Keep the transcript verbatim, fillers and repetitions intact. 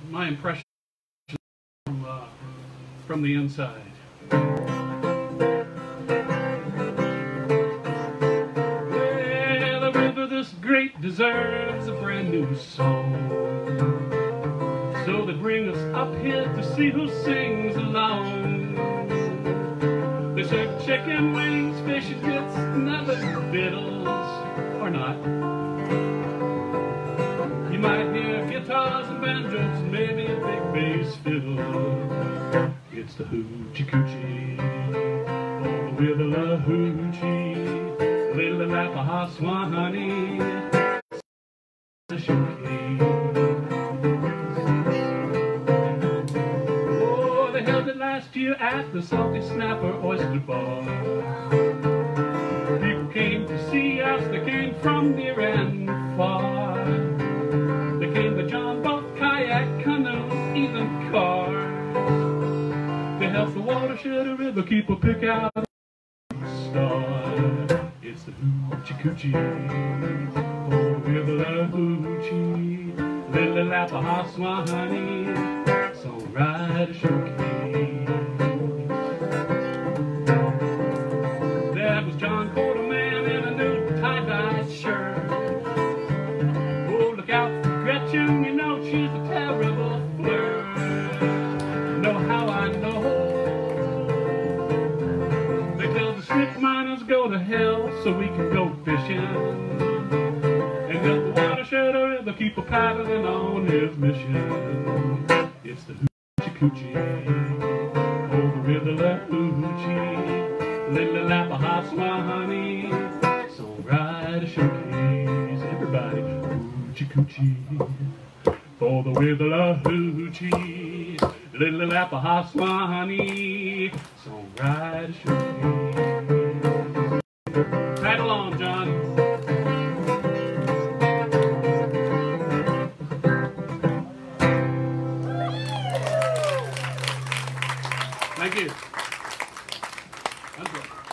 my impression from, uh, from the inside. Well, the river this great deserves a brand new song. So they bring us up here to see who sings along. They serve chicken wings, fish and grits, and other fiddles, or not. You might hear guitars and banjos and maybe a big bass fiddle. It's the Hoochie Coochie, oh, with a la hoochie, little Lappaha Swanee, the showcase. Oh, they held it last year at the Salty Snapper Oyster Bar. People came to see us, they came from near and far. They came by John boat, kayak, canoes, even cars. To help the watershed of river keep a pick out of the star. It's the Hoochie Coochie, oh, with a hoochie, little Lappaha Swanee, songwriter showcase. That was John Quarterman in a new tie-dye shirt. Oh, look out for Gretchen, you know she's a terrible flirt. You know how I know? They tell the strip miners go to hell so we can go fishing, and help the watershed of river keep a paddling on his mission. It's the Hoochie Coochie, over with the la hoochie, little Lappaha Swanee, songwriter showcase. Everybody, Hoochie Coochie, for the with the la hoochie, little Lappaha Swanee, songwriter showcase. Tag along, John. Thank you. That's good.